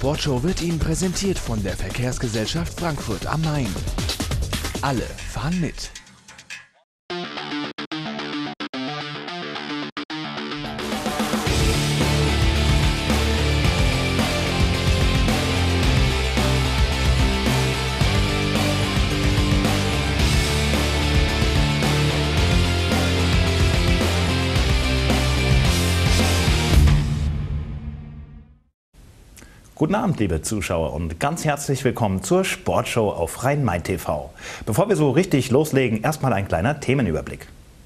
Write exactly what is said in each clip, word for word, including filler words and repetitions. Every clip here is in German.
Sportshow wird Ihnen präsentiert von der Verkehrsgesellschaft Frankfurt am Main. Alle fahren mit. Guten Abend, liebe Zuschauer, und ganz herzlich willkommen zur Sportshow auf Rhein-Main T V. Bevor wir so richtig loslegen, erstmal ein kleiner Themenüberblick.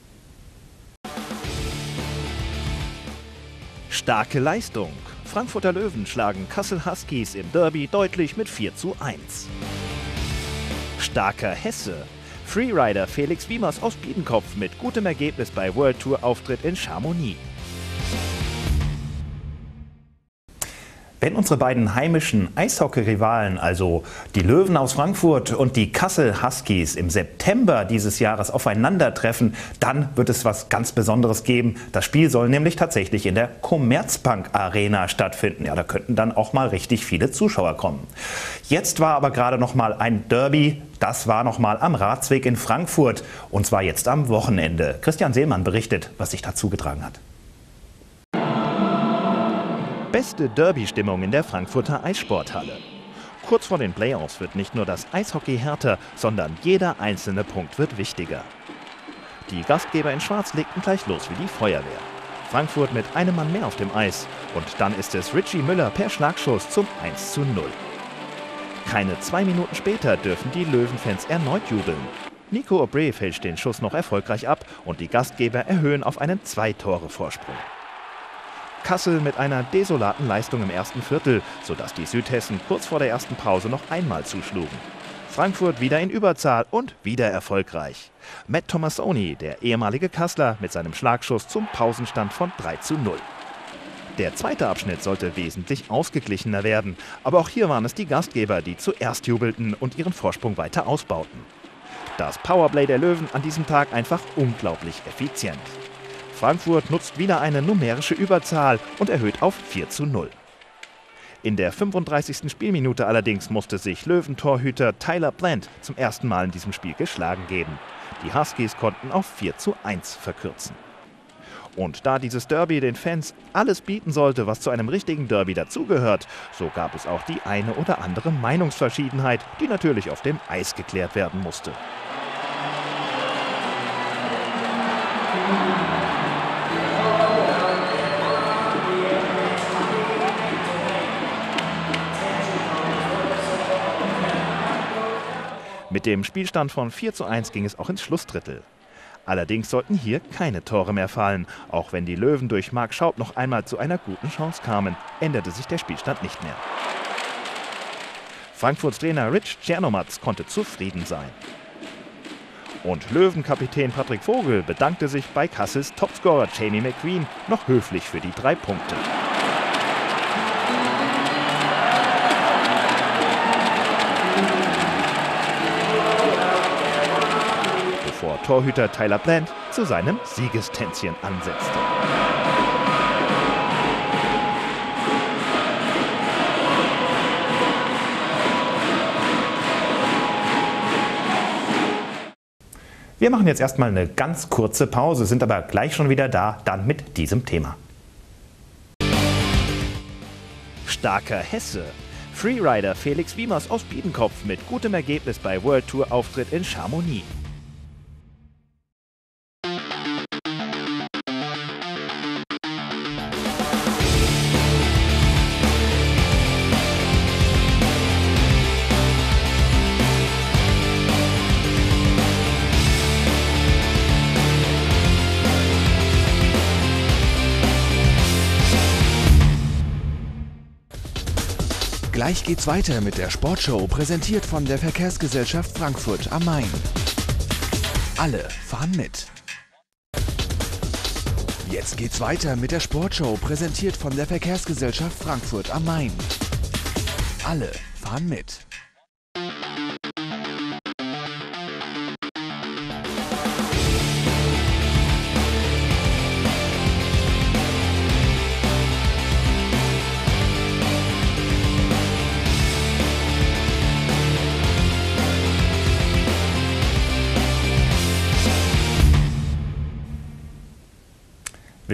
Starke Leistung. Frankfurter Löwen schlagen Kassel Huskies im Derby deutlich mit vier zu eins. Starker Hesse. Freerider Felix Wiemers aus Biedenkopf mit gutem Ergebnis bei World Tour Auftritt in Chamonix. Wenn unsere beiden heimischen Eishockey-Rivalen, also die Löwen aus Frankfurt und die Kassel Huskies, im September dieses Jahres aufeinandertreffen, dann wird es was ganz Besonderes geben. Das Spiel soll nämlich tatsächlich in der Commerzbank Arena stattfinden. Ja, da könnten dann auch mal richtig viele Zuschauer kommen. Jetzt war aber gerade noch mal ein Derby. Das war noch mal am Ratsweg in Frankfurt, und zwar jetzt am Wochenende. Christian Seelmann berichtet, was sich da zugetragen hat. Beste Derby-Stimmung in der Frankfurter Eissporthalle. Kurz vor den Playoffs wird nicht nur das Eishockey härter, sondern jeder einzelne Punkt wird wichtiger. Die Gastgeber in Schwarz legten gleich los wie die Feuerwehr. Frankfurt mit einem Mann mehr auf dem Eis, und dann ist es Richie Müller per Schlagschuss zum eins zu null. Keine zwei Minuten später dürfen die Löwenfans erneut jubeln. Nico Aubrey fälscht den Schuss noch erfolgreich ab und die Gastgeber erhöhen auf einen Zwei-Tore-Vorsprung. Kassel mit einer desolaten Leistung im ersten Viertel, sodass die Südhessen kurz vor der ersten Pause noch einmal zuschlugen. Frankfurt wieder in Überzahl und wieder erfolgreich. Matt Tomassoni, der ehemalige Kasseler, mit seinem Schlagschuss zum Pausenstand von drei zu null. Der zweite Abschnitt sollte wesentlich ausgeglichener werden, aber auch hier waren es die Gastgeber, die zuerst jubelten und ihren Vorsprung weiter ausbauten. Das Powerplay der Löwen an diesem Tag einfach unglaublich effizient. Frankfurt nutzt wieder eine numerische Überzahl und erhöht auf vier zu null. In der fünfunddreißigsten Spielminute allerdings musste sich Löwentorhüter Tyler Plant zum ersten Mal in diesem Spiel geschlagen geben. Die Huskies konnten auf vier zu eins verkürzen. Und da dieses Derby den Fans alles bieten sollte, was zu einem richtigen Derby dazugehört, so gab es auch die eine oder andere Meinungsverschiedenheit, die natürlich auf dem Eis geklärt werden musste. Mit dem Spielstand von vier zu eins ging es auch ins Schlussdrittel. Allerdings sollten hier keine Tore mehr fallen. Auch wenn die Löwen durch Marc Schaub noch einmal zu einer guten Chance kamen, änderte sich der Spielstand nicht mehr. Frankfurts Trainer Rich Czernomatz konnte zufrieden sein. Und Löwenkapitän Patrick Vogel bedankte sich bei Kassels Topscorer Jamie McQueen noch höflich für die drei Punkte. Bevor Torhüter Tyler Plant zu seinem Siegestänzchen ansetzte. Wir machen jetzt erstmal eine ganz kurze Pause, sind aber gleich schon wieder da, dann mit diesem Thema. Starker Hesse. Freerider Felix Wiemers aus Biedenkopf mit gutem Ergebnis bei World Tour Auftritt in Chamonix. Gleich geht's weiter mit der Sportshow, präsentiert von der Verkehrsgesellschaft Frankfurt am Main. Alle fahren mit. Jetzt geht's weiter mit der Sportshow, präsentiert von der Verkehrsgesellschaft Frankfurt am Main. Alle fahren mit.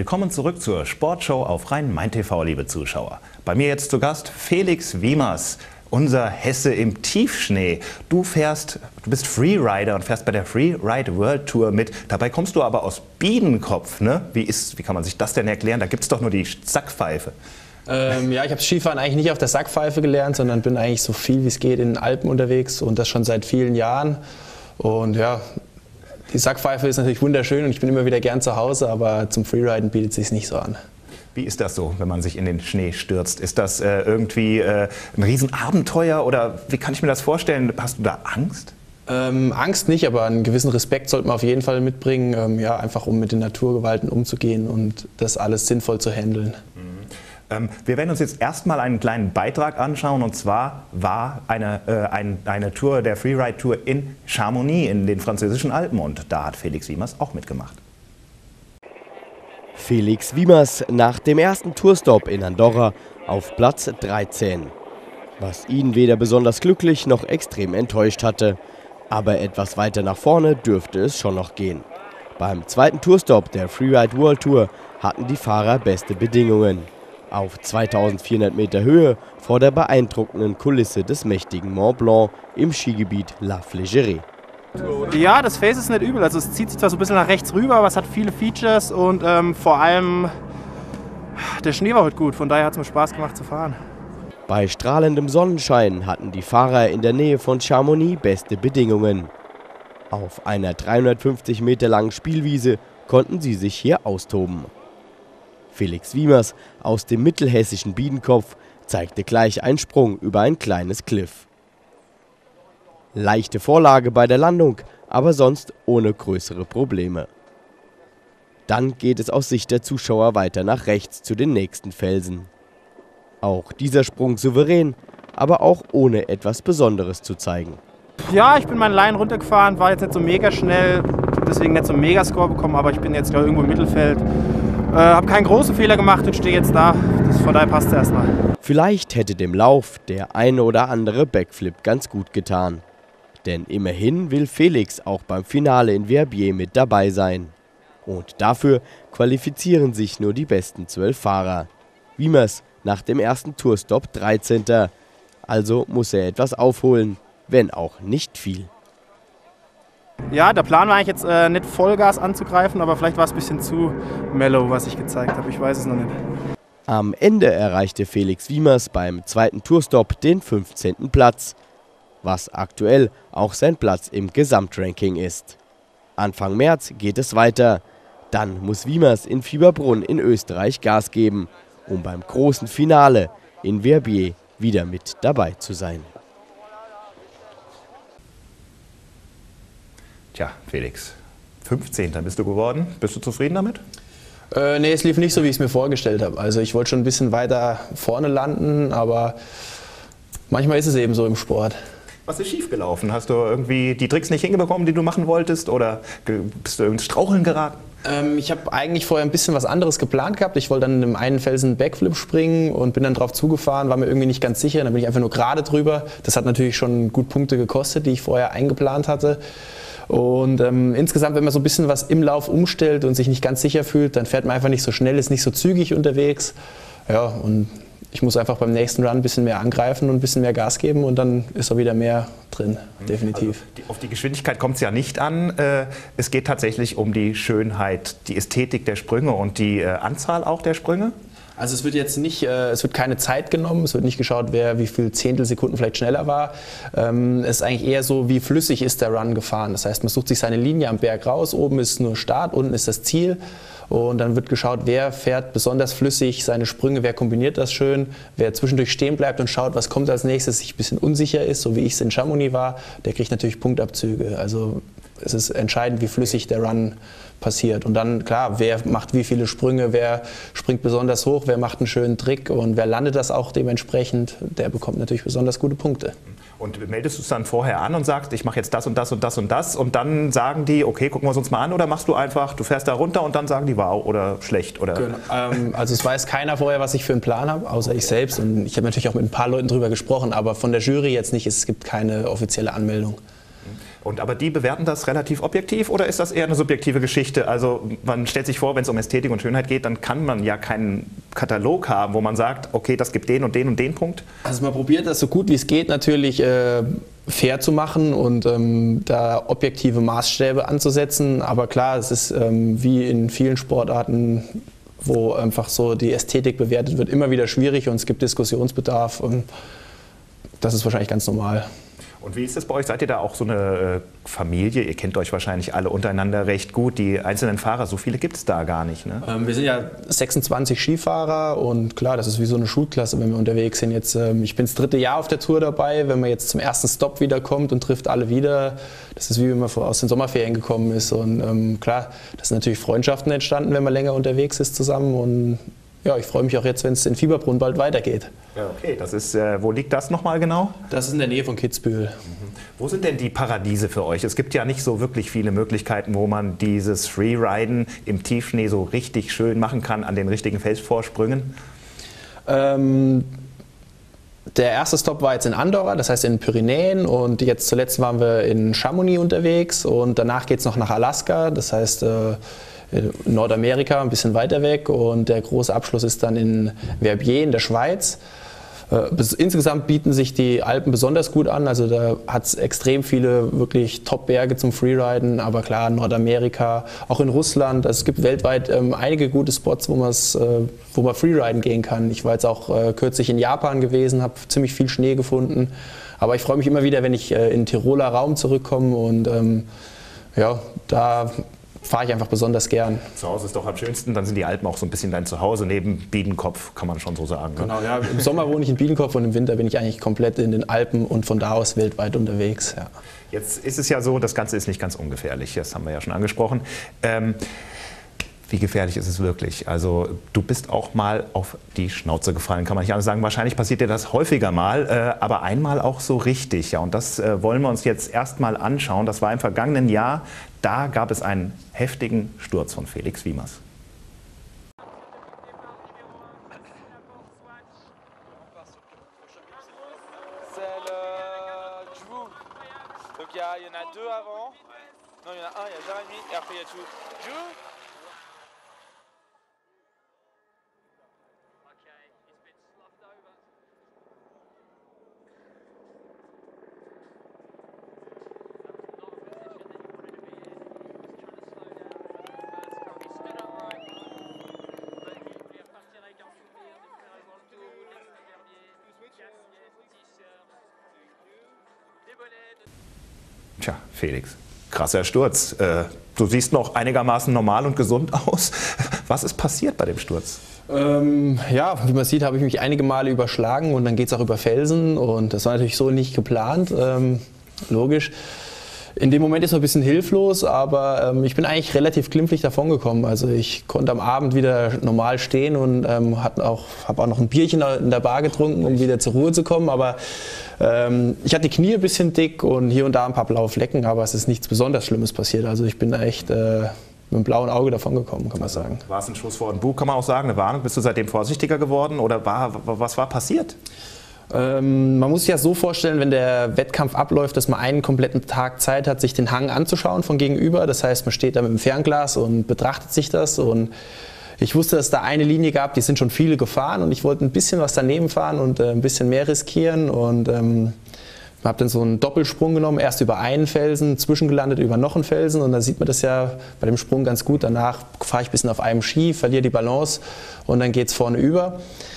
Willkommen zurück zur Sportshow auf Rhein-Main T V, liebe Zuschauer. Bei mir jetzt zu Gast Felix Wiemers, unser Hesse im Tiefschnee. Du fährst, du bist Freerider und fährst bei der Freeride World Tour mit. Dabei kommst du aber aus Biedenkopf, ne? Wie ist, wie kann man sich das denn erklären? Da gibt es doch nur die Sackpfeife. Ähm, ja, ich habe Skifahren eigentlich nicht auf der Sackpfeife gelernt, sondern bin eigentlich so viel wie es geht in den Alpen unterwegs und das schon seit vielen Jahren. Und ja, die Sackpfeife ist natürlich wunderschön und ich bin immer wieder gern zu Hause, aber zum Freeriden bietet es sich nicht so an. Wie ist das so, wenn man sich in den Schnee stürzt? Ist das äh, irgendwie äh, ein Riesenabenteuer oder wie kann ich mir das vorstellen? Hast du da Angst? Ähm, Angst nicht, aber einen gewissen Respekt sollte man auf jeden Fall mitbringen, ähm, ja, einfach um mit den Naturgewalten umzugehen und das alles sinnvoll zu handeln. Mhm. Ähm, wir werden uns jetzt erstmal einen kleinen Beitrag anschauen und zwar war eine, äh, ein, eine Tour, der Freeride Tour in Chamonix in den französischen Alpen und da hat Felix Wiemers auch mitgemacht. Felix Wiemers nach dem ersten Tourstop in Andorra auf Platz dreizehn. Was ihn weder besonders glücklich noch extrem enttäuscht hatte. Aber etwas weiter nach vorne dürfte es schon noch gehen. Beim zweiten Tourstop der Freeride World Tour hatten die Fahrer beste Bedingungen. Auf zweitausendvierhundert Meter Höhe vor der beeindruckenden Kulisse des mächtigen Mont Blanc im Skigebiet La Flégère. Ja, das Face ist nicht übel. Also es zieht sich zwar so ein bisschen nach rechts rüber, aber es hat viele Features und ähm, vor allem der Schnee war heute gut. Von daher hat es mir Spaß gemacht zu fahren. Bei strahlendem Sonnenschein hatten die Fahrer in der Nähe von Chamonix beste Bedingungen. Auf einer dreihundertfünfzig Meter langen Spielwiese konnten sie sich hier austoben. Felix Wiemers aus dem mittelhessischen Biedenkopf zeigte gleich einen Sprung über ein kleines Kliff. Leichte Vorlage bei der Landung, aber sonst ohne größere Probleme. Dann geht es aus Sicht der Zuschauer weiter nach rechts zu den nächsten Felsen. Auch dieser Sprung souverän, aber auch ohne etwas Besonderes zu zeigen. Ja, ich bin meinen Line runtergefahren, war jetzt nicht so mega schnell, deswegen nicht so einen Megascore bekommen, aber ich bin jetzt glaube ich, irgendwo im Mittelfeld. Äh, habe keinen großen Fehler gemacht und stehe jetzt da, das, von daher passt es erstmal. Vielleicht hätte dem Lauf der eine oder andere Backflip ganz gut getan. Denn immerhin will Felix auch beim Finale in Verbier mit dabei sein. Und dafür qualifizieren sich nur die besten zwölf Fahrer. Wiemers nach dem ersten Tourstop dreizehnter Also muss er etwas aufholen, wenn auch nicht viel. Ja, der Plan war eigentlich jetzt äh, nicht Vollgas anzugreifen, aber vielleicht war es ein bisschen zu mellow, was ich gezeigt habe. Ich weiß es noch nicht. Am Ende erreichte Felix Wiemers beim zweiten Tourstop den fünfzehnten Platz. Was aktuell auch sein Platz im Gesamtranking ist. Anfang März geht es weiter. Dann muss Wiemers in Fieberbrunn in Österreich Gas geben, um beim großen Finale in Verbier wieder mit dabei zu sein. Tja, Felix, fünfzehnter bist du geworden. Bist du zufrieden damit? Äh, nee, es lief nicht so, wie ich es mir vorgestellt habe. Also ich wollte schon ein bisschen weiter vorne landen, aber manchmal ist es eben so im Sport. Was ist schiefgelaufen? Hast du irgendwie die Tricks nicht hingebekommen, die du machen wolltest, oder bist du ins Straucheln geraten? Ähm, ich habe eigentlich vorher ein bisschen was anderes geplant gehabt. Ich wollte dann in dem einen Felsen einen Backflip springen und bin dann drauf zugefahren, war mir irgendwie nicht ganz sicher. Dann bin ich einfach nur gerade drüber. Das hat natürlich schon gut Punkte gekostet, die ich vorher eingeplant hatte. Und ähm, insgesamt, wenn man so ein bisschen was im Lauf umstellt und sich nicht ganz sicher fühlt, dann fährt man einfach nicht so schnell, ist nicht so zügig unterwegs. Ja, und ich muss einfach beim nächsten Run ein bisschen mehr angreifen und ein bisschen mehr Gas geben und dann ist auch wieder mehr drin, definitiv. Also die, auf die Geschwindigkeit kommt es ja nicht an. Äh, es geht tatsächlich um die Schönheit, die Ästhetik der Sprünge und die äh, Anzahl auch der Sprünge? Also es wird jetzt nicht, äh, es wird keine Zeit genommen, es wird nicht geschaut, wer wie viel Zehntelsekunden vielleicht schneller war. Ähm, es ist eigentlich eher so, wie flüssig ist der Run gefahren. Das heißt, man sucht sich seine Linie am Berg raus, oben ist nur Start, unten ist das Ziel. Und dann wird geschaut, wer fährt besonders flüssig seine Sprünge, wer kombiniert das schön, wer zwischendurch stehen bleibt und schaut, was kommt als nächstes, sich ein bisschen unsicher ist, so wie ich es in Chamonix war, der kriegt natürlich Punktabzüge. Also es ist entscheidend, wie flüssig der Run passiert. Und dann, klar, wer macht wie viele Sprünge, wer springt besonders hoch, wer macht einen schönen Trick und wer landet das auch dementsprechend, der bekommt natürlich besonders gute Punkte. Und meldest du es dann vorher an und sagst, ich mache jetzt das und das und das und das und dann sagen die, okay, gucken wir es uns mal an, oder machst du einfach, du fährst da runter und dann sagen die wow oder schlecht? Oder? Genau. Ähm, also es weiß keiner vorher, was ich für einen Plan habe, außer okay. ich selbst. Und ich habe natürlich auch mit ein paar Leuten drüber gesprochen, aber von der Jury jetzt nicht, es gibt keine offizielle Anmeldung. Und aber die bewerten das relativ objektiv oder ist das eher eine subjektive Geschichte? Also man stellt sich vor, wenn es um Ästhetik und Schönheit geht, dann kann man ja keinen Katalog haben, wo man sagt, okay, das gibt den und den und den Punkt. Also man probiert das so gut wie es geht natürlich äh, fair zu machen und ähm, da objektive Maßstäbe anzusetzen. Aber klar, es ist ähm, wie in vielen Sportarten, wo einfach so die Ästhetik bewertet wird, immer wieder schwierig und es gibt Diskussionsbedarf. Und das ist wahrscheinlich ganz normal. Und wie ist das bei euch? Seid ihr da auch so eine Familie? Ihr kennt euch wahrscheinlich alle untereinander recht gut. Die einzelnen Fahrer, so viele gibt es da gar nicht, ne? Ähm, wir sind ja sechsundzwanzig Skifahrer und klar, das ist wie so eine Schulklasse, wenn wir unterwegs sind. Jetzt, ähm, ich bin das dritte Jahr auf der Tour dabei. Wenn man jetzt zum ersten Stopp wiederkommt und trifft alle wieder, das ist wie wenn man aus den Sommerferien gekommen ist. Und ähm, klar, das sind natürlich Freundschaften entstanden, wenn man länger unterwegs ist zusammen. Und ja, ich freue mich auch jetzt, wenn es in Fieberbrunn bald weitergeht. Ja, okay. Das ist, äh, wo liegt das nochmal genau? Das ist in der Nähe von Kitzbühel. Mhm. Wo sind denn die Paradiese für euch? Es gibt ja nicht so wirklich viele Möglichkeiten, wo man dieses Freeriden im Tiefschnee so richtig schön machen kann an den richtigen Felsvorsprüngen. Ähm, der erste Stopp war jetzt in Andorra, das heißt in den Pyrenäen, und jetzt zuletzt waren wir in Chamonix unterwegs und danach geht es noch nach Alaska, das heißt äh, Nordamerika, ein bisschen weiter weg, und der große Abschluss ist dann in Verbier in der Schweiz. Insgesamt bieten sich die Alpen besonders gut an, also da hat es extrem viele wirklich Top-Berge zum Freeriden, aber klar, Nordamerika, auch in Russland, also es gibt weltweit ähm, einige gute Spots, wo, äh, wo man Freeriden gehen kann. Ich war jetzt auch äh, kürzlich in Japan gewesen, habe ziemlich viel Schnee gefunden, aber ich freue mich immer wieder, wenn ich äh, in den Tiroler Raum zurückkomme, und ähm, ja, da fahre ich einfach besonders gern. Zu Hause ist doch am schönsten, dann sind die Alpen auch so ein bisschen dein Zuhause, neben Biedenkopf, kann man schon so sagen. Genau, ja, im Sommer wohne ich in Biedenkopf und im Winter bin ich eigentlich komplett in den Alpen und von da aus weltweit unterwegs. Ja. Jetzt ist es ja so, das Ganze ist nicht ganz ungefährlich, das haben wir ja schon angesprochen. Ähm, wie gefährlich ist es wirklich? Also du bist auch mal auf die Schnauze gefallen, kann man nicht anders sagen. Wahrscheinlich passiert dir das häufiger mal, äh, aber einmal auch so richtig. Ja, und das äh, wollen wir uns jetzt erstmal anschauen. Das war im vergangenen Jahr. Da gab es einen heftigen Sturz von Felix Wiemers. Tja, Felix, krasser Sturz. Äh, du siehst noch einigermaßen normal und gesund aus. Was ist passiert bei dem Sturz? Ähm, ja, wie man sieht, habe ich mich einige Male überschlagen und dann geht es auch über Felsen, und das war natürlich so nicht geplant, ähm, logisch. In dem Moment ist man ein bisschen hilflos, aber ähm, ich bin eigentlich relativ glimpflich davon gekommen. Also ich konnte am Abend wieder normal stehen und ähm, habe auch, hab auch noch ein Bierchen in der Bar getrunken, um wieder zur Ruhe zu kommen. Aber ähm, ich hatte die Knie ein bisschen dick und hier und da ein paar blaue Flecken, aber es ist nichts besonders Schlimmes passiert. Also ich bin da echt äh, mit einem blauen Auge davon gekommen, kann man sagen. War es ein Schuss vor den Bug, kann man auch sagen, eine Warnung? Bist du seitdem vorsichtiger geworden oder war, was war passiert? Ähm, man muss sich ja so vorstellen, wenn der Wettkampf abläuft, dass man einen kompletten Tag Zeit hat, sich den Hang anzuschauen von gegenüber. Das heißt, man steht da mit dem Fernglas und betrachtet sich das. Und ich wusste, dass es da eine Linie gab, die sind schon viele gefahren, und ich wollte ein bisschen was daneben fahren und äh, ein bisschen mehr riskieren. Und ähm, habe dann so einen Doppelsprung genommen, erst über einen Felsen, zwischengelandet über noch einen Felsen, und dann sieht man das ja bei dem Sprung ganz gut. Danach fahre ich ein bisschen auf einem Ski, verliere die Balance und dann geht es vorne über.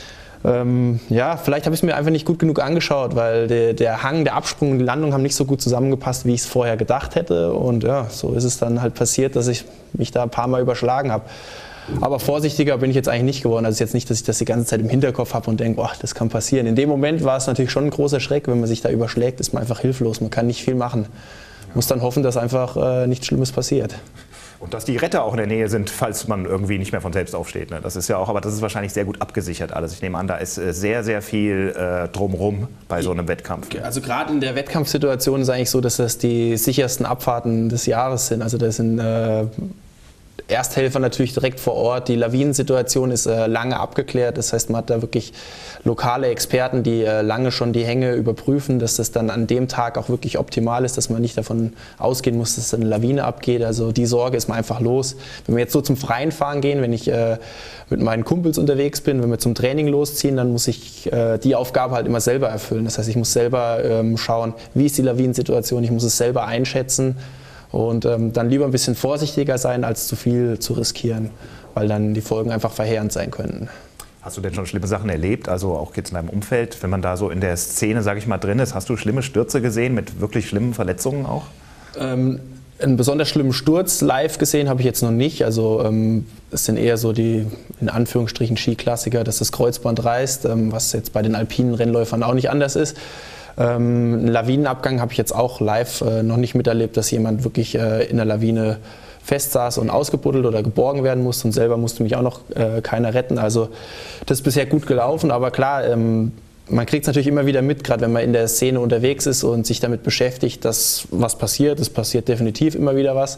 Ähm, ja, vielleicht habe ich es mir einfach nicht gut genug angeschaut, weil der, der Hang, der Absprung und die Landung haben nicht so gut zusammengepasst, wie ich es vorher gedacht hätte. Und ja, so ist es dann halt passiert, dass ich mich da ein paar Mal überschlagen habe. Aber vorsichtiger bin ich jetzt eigentlich nicht geworden. Also es ist jetzt nicht, dass ich das die ganze Zeit im Hinterkopf habe und denke, oh, das kann passieren. In dem Moment war es natürlich schon ein großer Schreck, wenn man sich da überschlägt, ist man einfach hilflos. Man kann nicht viel machen. Man muss dann hoffen, dass einfach äh, nichts Schlimmes passiert. Und dass die Retter auch in der Nähe sind, falls man irgendwie nicht mehr von selbst aufsteht. Ne? Das ist ja auch, aber das ist wahrscheinlich sehr gut abgesichert alles. Ich nehme an, da ist äh, sehr, sehr viel äh, drumrum bei so einem Wettkampf. Also gerade in der Wettkampfsituation ist es eigentlich so, dass das die sichersten Abfahrten des Jahres sind. Also das sind äh, Ersthelfer natürlich direkt vor Ort. Die Lawinensituation ist äh, lange abgeklärt. Das heißt, man hat da wirklich lokale Experten, die äh, lange schon die Hänge überprüfen, dass das dann an dem Tag auch wirklich optimal ist, dass man nicht davon ausgehen muss, dass eine Lawine abgeht. Also die Sorge ist man einfach los. Wenn wir jetzt so zum freien Fahren gehen, wenn ich äh, mit meinen Kumpels unterwegs bin, wenn wir zum Training losziehen, dann muss ich äh, die Aufgabe halt immer selber erfüllen. Das heißt, ich muss selber ähm, schauen, wie ist die Lawinensituation, ich muss es selber einschätzen. Und ähm, dann lieber ein bisschen vorsichtiger sein, als zu viel zu riskieren, weil dann die Folgen einfach verheerend sein könnten. Hast du denn schon schlimme Sachen erlebt, also auch jetzt in deinem Umfeld, wenn man da so in der Szene, sage ich mal, drin ist, hast du schlimme Stürze gesehen mit wirklich schlimmen Verletzungen auch? Ähm, einen besonders schlimmen Sturz live gesehen habe ich jetzt noch nicht. Also ähm, es sind eher so die, in Anführungsstrichen, Skiklassiker, dass das Kreuzband reißt, ähm, was jetzt bei den alpinen Rennläufern auch nicht anders ist. Ähm, einen Lawinenabgang habe ich jetzt auch live äh, noch nicht miterlebt, dass jemand wirklich äh, in der Lawine festsaß und ausgebuddelt oder geborgen werden musste und selber musste mich auch noch äh, keiner retten. Also das ist bisher gut gelaufen, aber klar, ähm, man kriegt es natürlich immer wieder mit, gerade wenn man in der Szene unterwegs ist und sich damit beschäftigt, dass was passiert. Es passiert definitiv immer wieder was.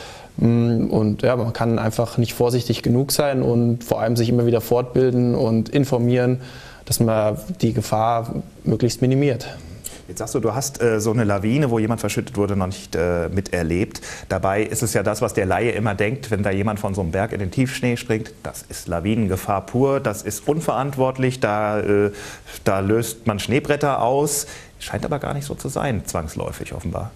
Und ja, man kann einfach nicht vorsichtig genug sein und vor allem sich immer wieder fortbilden und informieren, dass man die Gefahr möglichst minimiert. Jetzt sagst du, du hast äh, so eine Lawine, wo jemand verschüttet wurde, noch nicht äh, miterlebt. Dabei ist es ja das, was der Laie immer denkt, wenn da jemand von so einem Berg in den Tiefschnee springt. Das ist Lawinengefahr pur, das ist unverantwortlich, da, äh, da löst man Schneebretter aus. Scheint aber gar nicht so zu sein, zwangsläufig offenbar.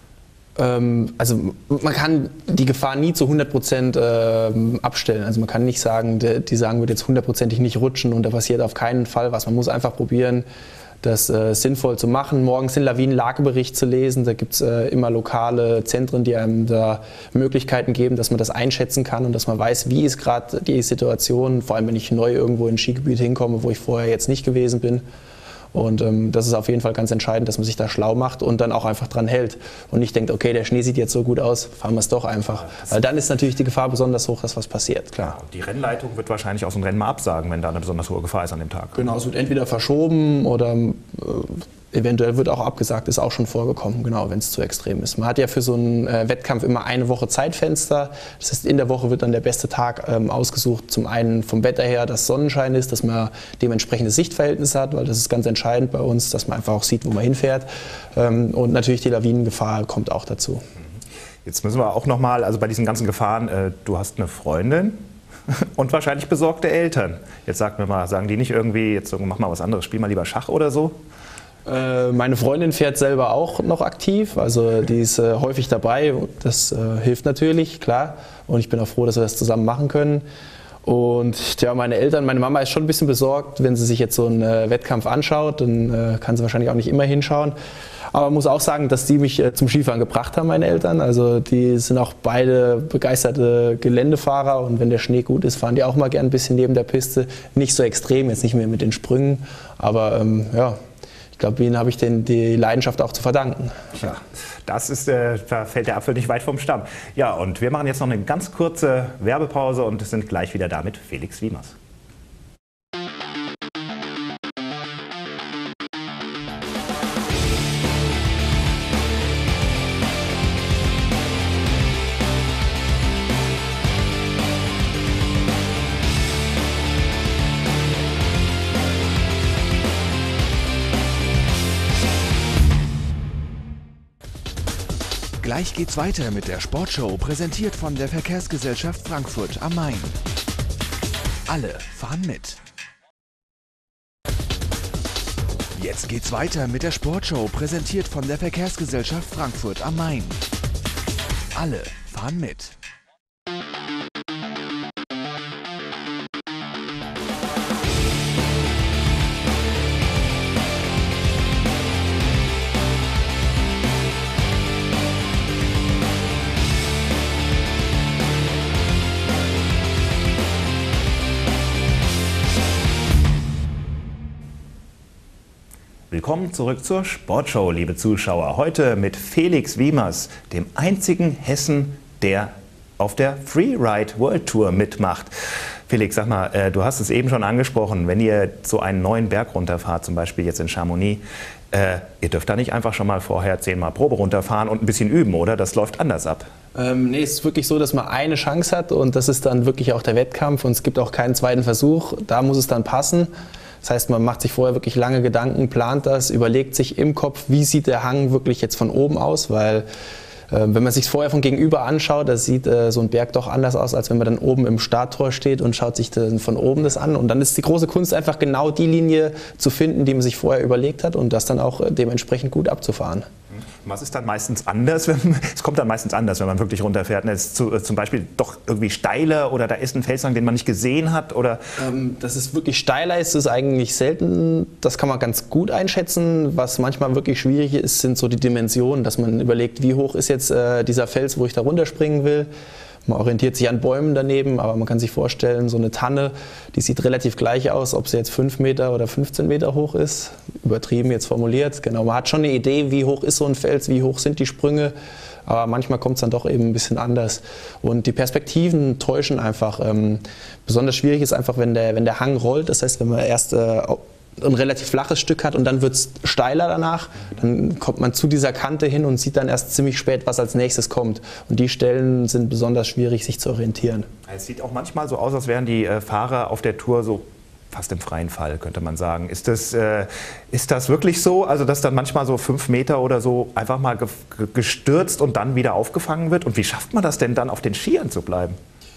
Ähm, also man kann die Gefahr nie zu hundert Prozent äh, abstellen. Also man kann nicht sagen, die, die sagen, wird jetzt hundertprozentig nicht rutschen und da passiert auf keinen Fall was. Man muss einfach probieren, das äh, sinnvoll zu machen. Morgens den Lawinenlagebericht zu lesen. Da gibt es äh, immer lokale Zentren, die einem da Möglichkeiten geben, dass man das einschätzen kann und dass man weiß, wie ist gerade die Situation, vor allem wenn ich neu irgendwo in ein Skigebiet hinkomme, wo ich vorher jetzt nicht gewesen bin. Und ähm, das ist auf jeden Fall ganz entscheidend, dass man sich da schlau macht und dann auch einfach dran hält und nicht denkt, okay, der Schnee sieht jetzt so gut aus, fahren wir es doch einfach. Weil dann ist natürlich die Gefahr besonders hoch, dass was passiert, klar. Die Rennleitung wird wahrscheinlich aus dem Rennen mal absagen, wenn da eine besonders hohe Gefahr ist an dem Tag. Genau, es wird entweder verschoben oder äh, eventuell wird auch abgesagt, ist auch schon vorgekommen, genau, wenn es zu extrem ist. Man hat ja für so einen äh, Wettkampf immer eine Woche Zeitfenster. Das heißt, in der Woche wird dann der beste Tag ähm, ausgesucht. Zum einen vom Wetter her, dass Sonnenschein ist, dass man dementsprechende Sichtverhältnis hat, weil das ist ganz entscheidend bei uns, dass man einfach auch sieht, wo man hinfährt. Ähm, und natürlich die Lawinengefahr kommt auch dazu. Jetzt müssen wir auch noch mal, also bei diesen ganzen Gefahren, äh, du hast eine Freundin und wahrscheinlich besorgte Eltern. Jetzt sag mir mal, sagen die nicht irgendwie, jetzt mach mal was anderes, spiel mal lieber Schach oder so? Meine Freundin fährt selber auch noch aktiv, also die ist äh, häufig dabei, das äh, hilft natürlich, klar. Und ich bin auch froh, dass wir das zusammen machen können. Und ja, meine Eltern, meine Mama ist schon ein bisschen besorgt, wenn sie sich jetzt so einen äh, Wettkampf anschaut, dann äh, kann sie wahrscheinlich auch nicht immer hinschauen. Aber man muss auch sagen, dass die mich äh, zum Skifahren gebracht haben, meine Eltern. Also die sind auch beide begeisterte Geländefahrer und wenn der Schnee gut ist, fahren die auch mal gern ein bisschen neben der Piste. Nicht so extrem, jetzt nicht mehr mit den Sprüngen, aber ähm, ja. Ich glaube, ihnen habe ich den, die Leidenschaft auch zu verdanken. Ja, das ist, äh, da fällt der Apfel nicht weit vom Stamm. Ja, und wir machen jetzt noch eine ganz kurze Werbepause und sind gleich wieder da mit Felix Wiemers. Gleich geht's weiter mit der Sportshow, präsentiert von der Verkehrsgesellschaft Frankfurt am Main. Alle fahren mit. Jetzt geht's weiter mit der Sportshow, präsentiert von der Verkehrsgesellschaft Frankfurt am Main. Alle fahren mit. Willkommen zurück zur Sportshow, liebe Zuschauer. Heute mit Felix Wiemers, dem einzigen Hessen, der auf der Freeride World Tour mitmacht. Felix, sag mal, äh, du hast es eben schon angesprochen, wenn ihr so einen neuen Berg runterfahrt, zum Beispiel jetzt in Chamonix, äh, ihr dürft da nicht einfach schon mal vorher zehnmal Probe runterfahren und ein bisschen üben, oder? Das läuft anders ab. Ähm, nee, es ist wirklich so, dass man eine Chance hat und das ist dann wirklich auch der Wettkampf und es gibt auch keinen zweiten Versuch, da muss es dann passen. Das heißt, man macht sich vorher wirklich lange Gedanken, plant das, überlegt sich im Kopf, wie sieht der Hang wirklich jetzt von oben aus, weil äh, wenn man sich es vorher von gegenüber anschaut, das sieht äh, so ein Berg doch anders aus, als wenn man dann oben im Starttor steht und schaut sich dann von oben das an. Und dann ist die große Kunst einfach genau die Linie zu finden, die man sich vorher überlegt hat und das dann auch äh, dementsprechend gut abzufahren. Was ist dann meistens anders? Wenn, es kommt dann meistens anders, wenn man wirklich runterfährt. Es ist zu, zum Beispiel doch irgendwie steiler oder da ist ein Felswand, den man nicht gesehen hat? Oder? Ähm, dass es wirklich steiler ist, ist eigentlich selten. Das kann man ganz gut einschätzen. Was manchmal wirklich schwierig ist, sind so die Dimensionen, dass man überlegt, wie hoch ist jetzt äh, dieser Fels, wo ich da runterspringen will. Man orientiert sich an Bäumen daneben, aber man kann sich vorstellen, so eine Tanne, die sieht relativ gleich aus, ob sie jetzt fünf Meter oder fünfzehn Meter hoch ist. Übertrieben jetzt formuliert. Genau, man hat schon eine Idee, wie hoch ist so ein Fels, wie hoch sind die Sprünge. Aber manchmal kommt es dann doch eben ein bisschen anders. Und die Perspektiven täuschen einfach. Ähm, besonders schwierig ist einfach, wenn der, wenn der Hang rollt. Das heißt, wenn man erst äh, ein relativ flaches Stück hat und dann wird es steiler danach, dann kommt man zu dieser Kante hin und sieht dann erst ziemlich spät, was als nächstes kommt. Und die Stellen sind besonders schwierig, sich zu orientieren. Es sieht auch manchmal so aus, als wären die äh, Fahrer auf der Tour so fast im freien Fall, könnte man sagen. Ist das, äh, ist das wirklich so? Also, dass dann manchmal so fünf Meter oder so einfach mal ge gestürzt und dann wieder aufgefangen wird? Und wie schafft man das denn dann, auf den Skiern zu bleiben?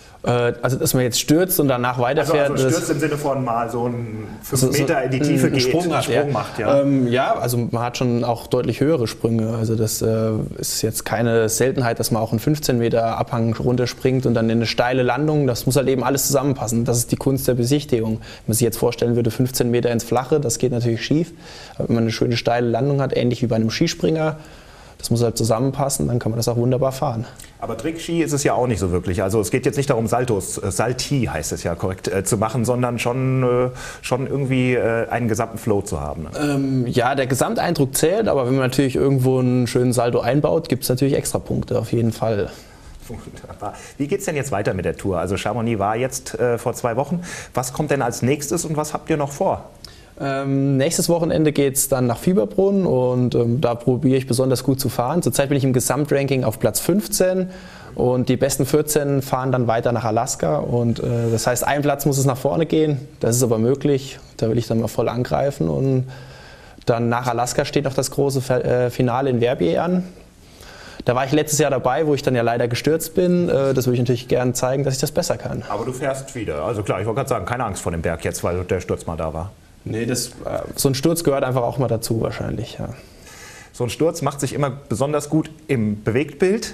Also, dass man jetzt stürzt und danach weiterfährt. Also, also stürzt im Sinne von mal so einen fünf so, Meter in die Tiefe einen geht, Sprung, hat, Sprung ja. macht. Ja. Ähm, ja, also man hat schon auch deutlich höhere Sprünge. Also das äh, ist jetzt keine Seltenheit, dass man auch einen fünfzehn Meter Abhang runterspringt und dann in eine steile Landung. Das muss halt eben alles zusammenpassen. Das ist die Kunst der Besichtigung. Wenn man sich jetzt vorstellen würde, fünfzehn Meter ins Flache, das geht natürlich schief. Aber wenn man eine schöne steile Landung hat, ähnlich wie bei einem Skispringer, das muss halt zusammenpassen, dann kann man das auch wunderbar fahren. Aber Trickski ist es ja auch nicht so wirklich. Also es geht jetzt nicht darum, Saltos, äh, Salti heißt es ja korrekt, äh, zu machen, sondern schon, äh, schon irgendwie äh, einen gesamten Flow zu haben. Ne? Ähm, ja, der Gesamteindruck zählt, aber wenn man natürlich irgendwo einen schönen Salto einbaut, gibt es natürlich Extrapunkte, auf jeden Fall. Wunderbar. Wie geht es denn jetzt weiter mit der Tour? Also Chamonix war jetzt äh, vor zwei Wochen. Was kommt denn als nächstes und was habt ihr noch vor? Ähm, nächstes Wochenende geht es dann nach Fieberbrunn und ähm, da probiere ich besonders gut zu fahren. Zurzeit bin ich im Gesamtranking auf Platz fünfzehn und die besten vierzehn fahren dann weiter nach Alaska. Und äh, das heißt, ein Platz muss es nach vorne gehen. Das ist aber möglich. Da will ich dann mal voll angreifen. Und dann nach Alaska steht noch das große äh, Finale in Verbier an. Da war ich letztes Jahr dabei, wo ich dann ja leider gestürzt bin. Äh, das würde ich natürlich gerne zeigen, dass ich das besser kann. Aber du fährst wieder. Also klar, ich wollte gerade sagen, keine Angst vor dem Berg jetzt, weil der Sturz mal da war. Nee, das, so ein Sturz gehört einfach auch mal dazu wahrscheinlich, ja. So ein Sturz macht sich immer besonders gut im Bewegtbild.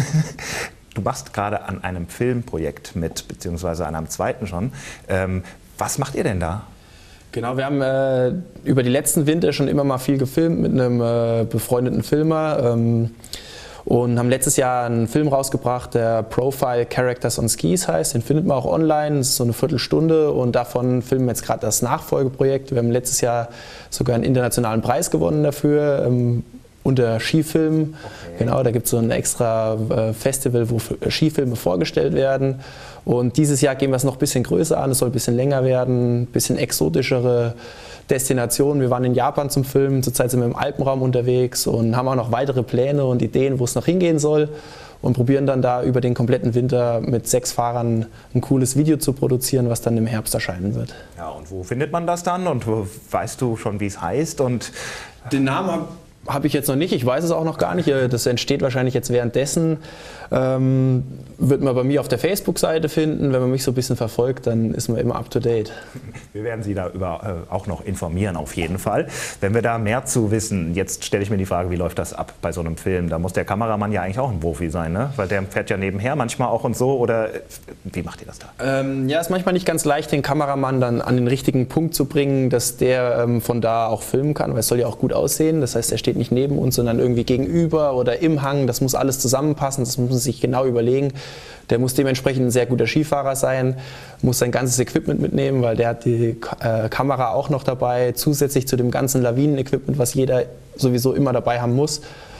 Du machst gerade an einem Filmprojekt mit, beziehungsweise an einem zweiten schon. Ähm, was macht ihr denn da? Genau, wir haben äh, über die letzten Winter schon immer mal viel gefilmt mit einem äh, befreundeten Filmer. Ähm, Und haben letztes Jahr einen Film rausgebracht, der Profile Characters on Skis heißt. Den findet man auch online, das ist so eine Viertelstunde und davon filmen wir jetzt gerade das Nachfolgeprojekt. Wir haben letztes Jahr sogar einen internationalen Preis gewonnen dafür, ähm, unter Skifilm. Okay. Genau, da gibt es so ein extra äh, Festival, wo Skifilme vorgestellt werden. Und dieses Jahr gehen wir es noch ein bisschen größer an, es soll ein bisschen länger werden, ein bisschen exotischere Destinationen. Wir waren in Japan zum Filmen, zurzeit sind wir im Alpenraum unterwegs und haben auch noch weitere Pläne und Ideen, wo es noch hingehen soll und probieren dann da über den kompletten Winter mit sechs Fahrern ein cooles Video zu produzieren, was dann im Herbst erscheinen wird. Ja, und wo findet man das dann und wo, weißt du schon, wie es heißt? Und den Namen habe hab ich jetzt noch nicht, ich weiß es auch noch gar nicht, das entsteht wahrscheinlich jetzt währenddessen. Ähm, wird man bei mir auf der Facebook-Seite finden. Wenn man mich so ein bisschen verfolgt, dann ist man immer up to date. Wir werden Sie darüber äh, auch noch informieren, auf jeden Fall. Wenn wir da mehr zu wissen, jetzt stelle ich mir die Frage, wie läuft das ab bei so einem Film? Da muss der Kameramann ja eigentlich auch ein Profi sein, ne? Weil der fährt ja nebenher manchmal auch und so. Oder wie macht ihr das da? Ähm, ja, es ist manchmal nicht ganz leicht, den Kameramann dann an den richtigen Punkt zu bringen, dass der ähm, von da auch filmen kann, weil es soll ja auch gut aussehen. Das heißt, er steht nicht neben uns, sondern irgendwie gegenüber oder im Hang. Das muss alles zusammenpassen, das muss man sich genau überlegen. Der muss dementsprechend ein sehr guter Skifahrer sein, muss sein ganzes Equipment mitnehmen, weil der hat die äh, Kamera auch noch dabei, zusätzlich zu dem ganzen Lawinen-Equipment, was jeder sowieso immer dabei haben muss.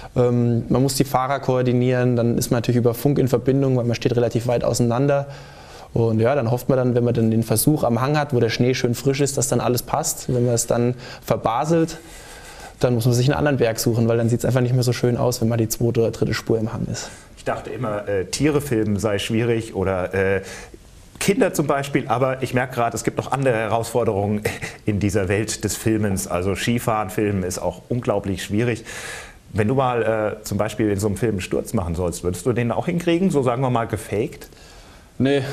Ähm, man muss die Fahrer koordinieren, dann ist man natürlich über Funk in Verbindung, weil man steht relativ weit auseinander. Und ja, dann hofft man dann, wenn man dann den Versuch am Hang hat, wo der Schnee schön frisch ist, dass dann alles passt. Wenn man es dann verbaselt, dann muss man sich einen anderen Berg suchen, weil dann sieht es einfach nicht mehr so schön aus, wenn mal die zweite oder dritte Spur im Hang ist. Ich dachte immer, äh, Tiere filmen sei schwierig oder äh, Kinder zum Beispiel, aber ich merke gerade, es gibt noch andere Herausforderungen in dieser Welt des Filmens. Also Skifahren, Filmen ist auch unglaublich schwierig. Wenn du mal äh, zum Beispiel in so einem Film einen Sturz machen sollst, würdest du den auch hinkriegen, so sagen wir mal gefaked? Nee, äh,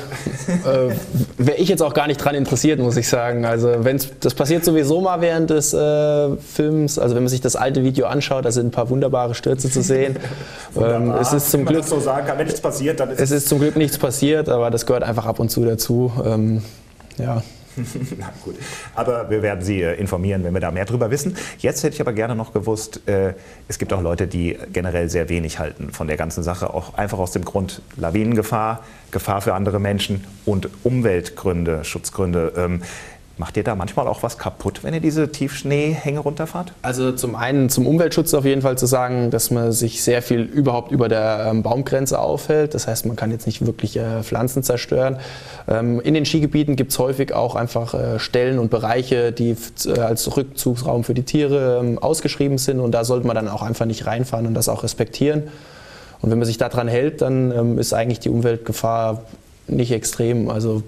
wäre ich jetzt auch gar nicht dran interessiert, muss ich sagen. Also wenn's, das passiert sowieso mal während des äh, Films. Also wenn man sich das alte Video anschaut, da sind ein paar wunderbare Stürze zu sehen. ähm, es ist zum Glück, so sagen kann, wenn nichts passiert, dann ist es ist zum Glück nichts passiert, aber das gehört einfach ab und zu dazu. Ähm, ja. Na gut, aber wir werden Sie äh, informieren, wenn wir da mehr drüber wissen. Jetzt hätte ich aber gerne noch gewusst, äh, es gibt auch Leute, die generell sehr wenig halten von der ganzen Sache, auch einfach aus dem Grund Lawinengefahr, Gefahr für andere Menschen und Umweltgründe, Schutzgründe. Ähm, Macht ihr da manchmal auch was kaputt, wenn ihr diese Tiefschneehänge runterfahrt? Also zum einen zum Umweltschutz auf jeden Fall zu sagen, dass man sich sehr viel überhaupt über der ähm, Baumgrenze aufhält. Das heißt, man kann jetzt nicht wirklich äh, Pflanzen zerstören. Ähm, in den Skigebieten gibt es häufig auch einfach äh, Stellen und Bereiche, die äh, als Rückzugsraum für die Tiere ähm, ausgeschrieben sind. Und da sollte man dann auch einfach nicht reinfahren und das auch respektieren. Und wenn man sich daran hält, dann ähm, ist eigentlich die Umweltgefahr nicht extrem. Also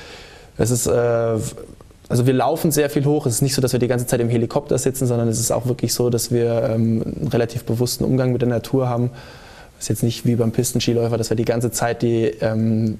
es ist... Äh, Also wir laufen sehr viel hoch. Es ist nicht so, dass wir die ganze Zeit im Helikopter sitzen, sondern es ist auch wirklich so, dass wir ähm, einen relativ bewussten Umgang mit der Natur haben. Es ist jetzt nicht wie beim Pistenskiläufer, dass wir die ganze Zeit die ähm,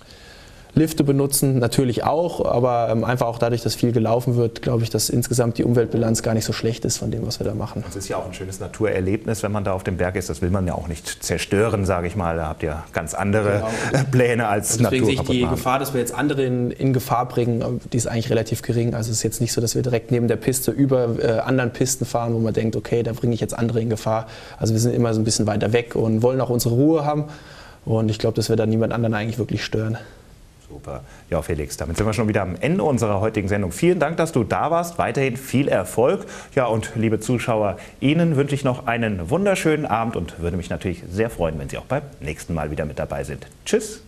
Lifte benutzen, natürlich auch, aber ähm, einfach auch dadurch, dass viel gelaufen wird, glaube ich, dass insgesamt die Umweltbilanz gar nicht so schlecht ist von dem, was wir da machen. Es ist ja auch ein schönes Naturerlebnis, wenn man da auf dem Berg ist. Das will man ja auch nicht zerstören, sage ich mal. Da habt ihr ganz andere genau. Pläne als Natur. Deswegen sehe ich die machen. Gefahr, dass wir jetzt andere in, in Gefahr bringen, die ist eigentlich relativ gering. Also es ist jetzt nicht so, dass wir direkt neben der Piste über äh, anderen Pisten fahren, wo man denkt, okay, da bringe ich jetzt andere in Gefahr. Also wir sind immer so ein bisschen weiter weg und wollen auch unsere Ruhe haben. Und ich glaube, dass wir da niemand anderen eigentlich wirklich stören. Super. Ja, Felix, damit sind wir schon wieder am Ende unserer heutigen Sendung. Vielen Dank, dass du da warst. Weiterhin viel Erfolg. Ja, und liebe Zuschauer, Ihnen wünsche ich noch einen wunderschönen Abend und würde mich natürlich sehr freuen, wenn Sie auch beim nächsten Mal wieder mit dabei sind. Tschüss.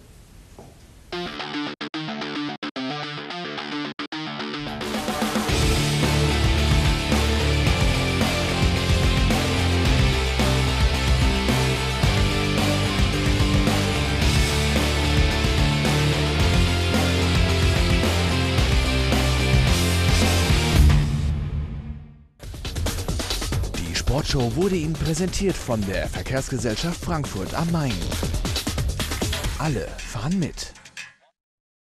Die Sportshow wurde Ihnen präsentiert von der Verkehrsgesellschaft Frankfurt am Main. Alle fahren mit.